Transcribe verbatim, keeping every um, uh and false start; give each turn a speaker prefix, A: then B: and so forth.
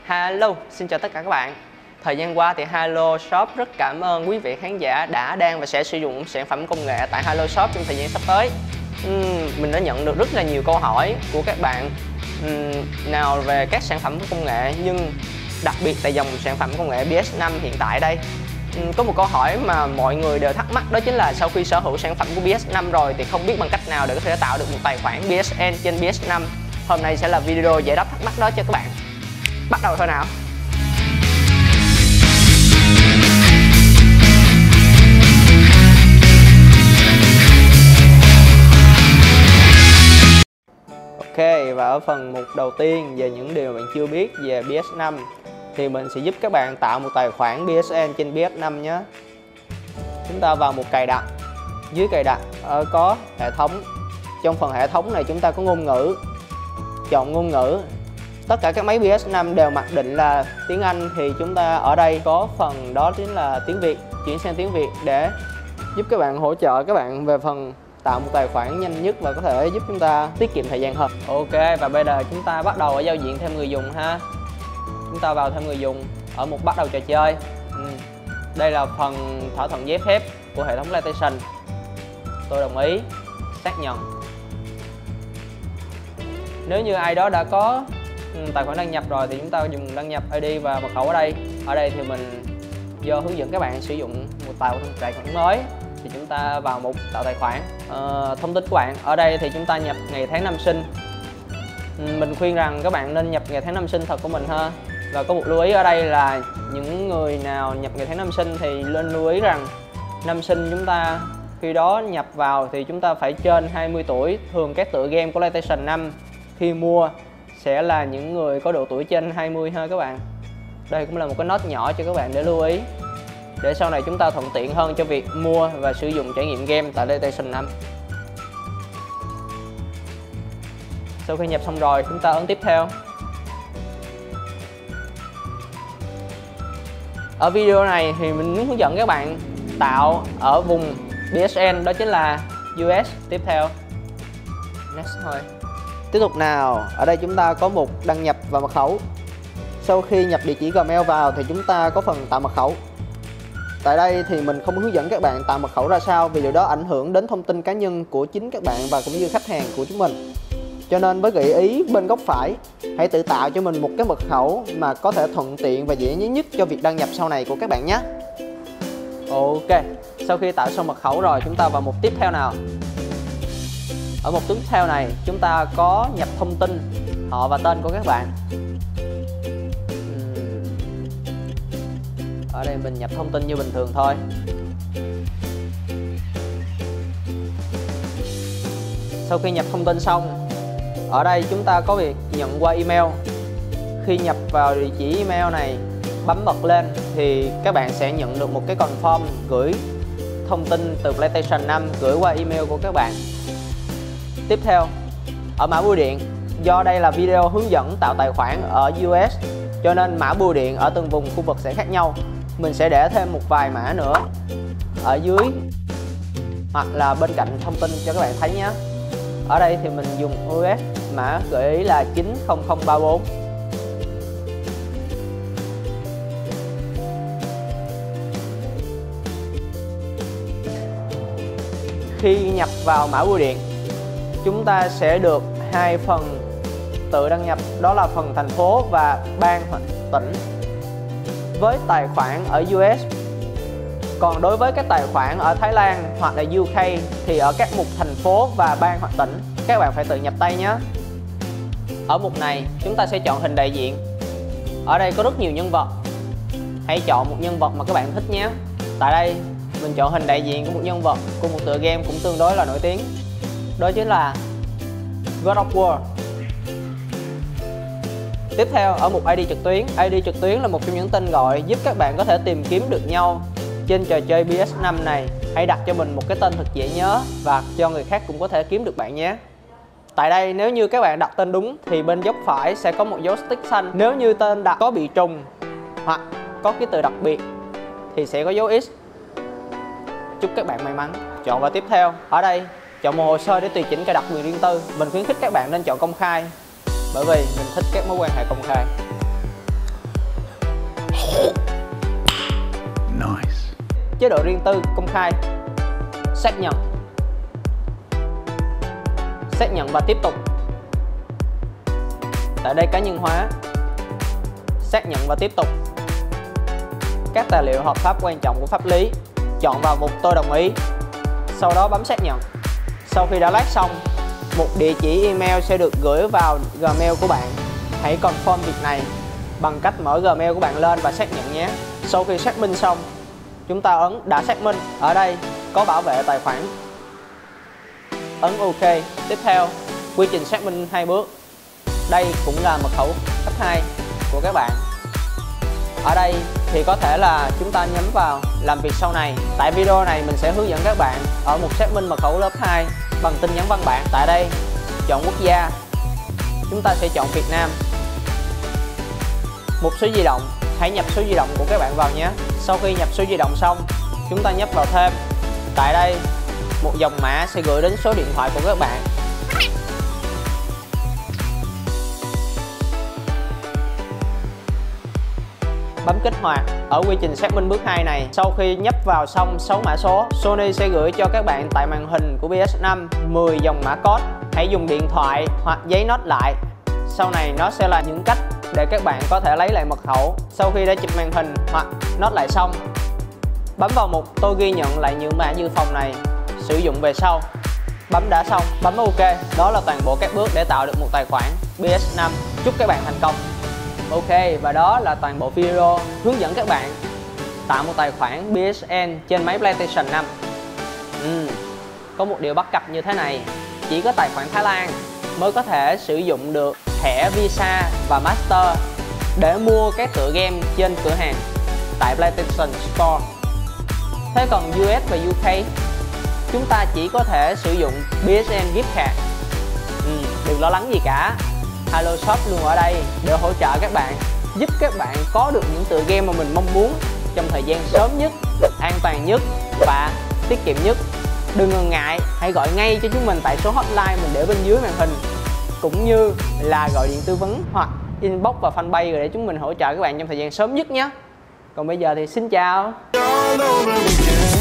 A: Hello, xin chào tất cả các bạn. Thời gian qua thì Halo Shop rất cảm ơn quý vị khán giả đã, đang và sẽ sử dụng sản phẩm công nghệ tại Halo Shop trong thời gian sắp tới. uhm, Mình đã nhận được rất là nhiều câu hỏi của các bạn uhm, nào về các sản phẩm công nghệ, nhưng đặc biệt là dòng sản phẩm công nghệ pê ét năm hiện tại đây. uhm, Có một câu hỏi mà mọi người đều thắc mắc, đó chính là sau khi sở hữu sản phẩm của pê ét năm rồi thì không biết bằng cách nào để có thể tạo được một tài khoản pê ét en trên pê ét năm. Hôm nay sẽ là video giải đáp thắc mắc đó cho các bạn. Bắt đầu thôi nào. Ok, và ở phần mục đầu tiên về những điều bạn chưa biết về pê ét năm thì mình sẽ giúp các bạn tạo một tài khoản pê ét en trên pê ét năm nhé. Chúng ta vào mục cài đặt. Dưới cài đặt có hệ thống. Trong phần hệ thống này chúng ta có ngôn ngữ. Chọn ngôn ngữ. Tất cả các máy pê ét năm đều mặc định là tiếng Anh, thì chúng ta ở đây có phần đó chính là tiếng Việt. Chuyển sang tiếng Việt để giúp các bạn, hỗ trợ các bạn về phần tạo một tài khoản nhanh nhất và có thể giúp chúng ta tiết kiệm thời gian hơn. Ok, và bây giờ chúng ta bắt đầu ở giao diện thêm người dùng ha. Chúng ta vào thêm người dùng ở mục bắt đầu trò chơi. ừ. Đây là phần thỏa thuận giấy phép của hệ thống PlayStation. Tôi đồng ý, xác nhận. Nếu như ai đó đã có tài khoản đăng nhập rồi thì chúng ta dùng đăng nhập i đê và mật khẩu ở đây. Ở đây thì mình do hướng dẫn các bạn sử dụng một tạo tài khoản mới thì chúng ta vào mục tạo tài khoản. Ờ, thông tin của bạn ở đây thì chúng ta nhập ngày tháng năm sinh. Mình khuyên rằng các bạn nên nhập ngày tháng năm sinh thật của mình ha. Và có một lưu ý ở đây là những người nào nhập ngày tháng năm sinh thì nên lưu ý rằng năm sinh chúng ta khi đó nhập vào thì chúng ta phải trên hai mươi tuổi. Thường các tựa game của PlayStation năm khi mua sẽ là những người có độ tuổi trên hai mươi ha các bạn. Đây cũng là một cái note nhỏ cho các bạn để lưu ý, để sau này chúng ta thuận tiện hơn cho việc mua và sử dụng trải nghiệm game tại PlayStation năm. Sau khi nhập xong rồi, chúng ta ấn tiếp theo. Ở video này thì mình muốn hướng dẫn các bạn tạo ở vùng pê ét en, đó chính là u ét. Tiếp theo next thôi. Tiếp tục nào, ở đây chúng ta có mục đăng nhập và mật khẩu. Sau khi nhập địa chỉ Gmail vào thì chúng ta có phần tạo mật khẩu. Tại đây thì mình không hướng dẫn các bạn tạo mật khẩu ra sao, vì điều đó ảnh hưởng đến thông tin cá nhân của chính các bạn và cũng như khách hàng của chúng mình. Cho nên với gợi ý bên góc phải, hãy tự tạo cho mình một cái mật khẩu mà có thể thuận tiện và dễ nhớ nhất cho việc đăng nhập sau này của các bạn nhé. Ok, sau khi tạo xong mật khẩu rồi, chúng ta vào mục tiếp theo nào. Ở mục tiếp theo này chúng ta có nhập thông tin họ và tên của các bạn. Ở đây mình nhập thông tin như bình thường thôi. Sau khi nhập thông tin xong, ở đây chúng ta có việc nhận qua email. Khi nhập vào địa chỉ email này, bấm bật lên thì các bạn sẽ nhận được một cái confirm gửi thông tin từ PlayStation năm gửi qua email của các bạn. Tiếp theo, ở mã bưu điện, do đây là video hướng dẫn tạo tài khoản ở u ét cho nên mã bưu điện ở từng vùng khu vực sẽ khác nhau. Mình sẽ để thêm một vài mã nữa ở dưới hoặc là bên cạnh thông tin cho các bạn thấy nhé. Ở đây thì mình dùng u ét, mã gợi ý là chín không không ba bốn. Khi nhập vào mã bưu điện, chúng ta sẽ được hai phần tự đăng nhập, đó là phần thành phố và bang hoặc tỉnh với tài khoản ở u ét. Còn đối với các tài khoản ở Thái Lan hoặc là u ca thì ở các mục thành phố và bang hoặc tỉnh các bạn phải tự nhập tay nhé. Ở mục này chúng ta sẽ chọn hình đại diện. Ở đây có rất nhiều nhân vật, hãy chọn một nhân vật mà các bạn thích nhé. Tại đây mình chọn hình đại diện của một nhân vật của một tựa game cũng tương đối là nổi tiếng, đó chính là God of War. Tiếp theo ở mục i đê trực tuyến. i đê trực tuyến là một trong những tên gọi giúp các bạn có thể tìm kiếm được nhau trên trò chơi pê ét năm này. Hãy đặt cho mình một cái tên thật dễ nhớ và cho người khác cũng có thể kiếm được bạn nhé. Tại đây nếu như các bạn đặt tên đúng thì bên góc phải sẽ có một dấu stick xanh. Nếu như tên đặt có bị trùng hoặc có cái từ đặc biệt thì sẽ có dấu X. Chúc các bạn may mắn. Chọn vào tiếp theo. Ở đây chọn một hồ sơ để tùy chỉnh cài đặt quyền riêng tư. Mình khuyến khích các bạn nên chọn công khai, bởi vì mình thích các mối quan hệ công khai. chế độ riêng tư công khai, xác nhận, xác nhận và tiếp tục. Tại đây cá nhân hóa, xác nhận và tiếp tục. Các tài liệu hợp pháp quan trọng của pháp lý, chọn vào mục tôi đồng ý, sau đó bấm xác nhận. Sau khi đã lát xong, một địa chỉ email sẽ được gửi vào Gmail của bạn. Hãy confirm việc này bằng cách mở Gmail của bạn lên và xác nhận nhé. Sau khi xác minh xong, chúng ta ấn đã xác minh. Ở đây có bảo vệ tài khoản, ấn OK. Tiếp theo, quy trình xác minh hai bước. Đây cũng là mật khẩu cấp hai của các bạn. Ở đây thì có thể là chúng ta nhấn vào làm việc sau này. Tại video này mình sẽ hướng dẫn các bạn ở mục xác minh mật khẩu lớp hai bằng tin nhắn văn bản. Tại đây chọn quốc gia, chúng ta sẽ chọn Việt Nam. Mục số di động, hãy nhập số di động của các bạn vào nhé. Sau khi nhập số di động xong, chúng ta nhấp vào thêm. Tại đây một dòng mã sẽ gửi đến số điện thoại của các bạn. Bấm kích hoạt. Ở quy trình xác minh bước hai này, sau khi nhấp vào xong sáu mã số, Sony sẽ gửi cho các bạn tại màn hình của P S năm mười dòng mã code. Hãy dùng điện thoại hoặc giấy note lại. Sau này nó sẽ là những cách để các bạn có thể lấy lại mật khẩu sau khi đã chụp màn hình hoặc note lại xong. Bấm vào mục tôi ghi nhận lại những mã dự phòng này, sử dụng về sau. Bấm đã xong, bấm OK. Đó là toàn bộ các bước để tạo được một tài khoản P S năm. Chúc các bạn thành công. Ok, và đó là toàn bộ video hướng dẫn các bạn tạo một tài khoản B S N trên máy PlayStation năm. uhm, Có một điều bất cập như thế này, chỉ có tài khoản Thái Lan mới có thể sử dụng được thẻ Visa và Master để mua các tựa game trên cửa hàng tại PlayStation Store. Thế còn U S và U K, chúng ta chỉ có thể sử dụng B S N Gift Card. uhm, Đừng lo lắng gì cả, Halo Shop luôn ở đây để hỗ trợ các bạn, giúp các bạn có được những tựa game mà mình mong muốn trong thời gian sớm nhất, an toàn nhất và tiết kiệm nhất. Đừng ngần ngại, hãy gọi ngay cho chúng mình tại số hotline mình để bên dưới màn hình, cũng như là gọi điện tư vấn hoặc inbox và fanpage để chúng mình hỗ trợ các bạn trong thời gian sớm nhất nhé. Còn bây giờ thì xin chào.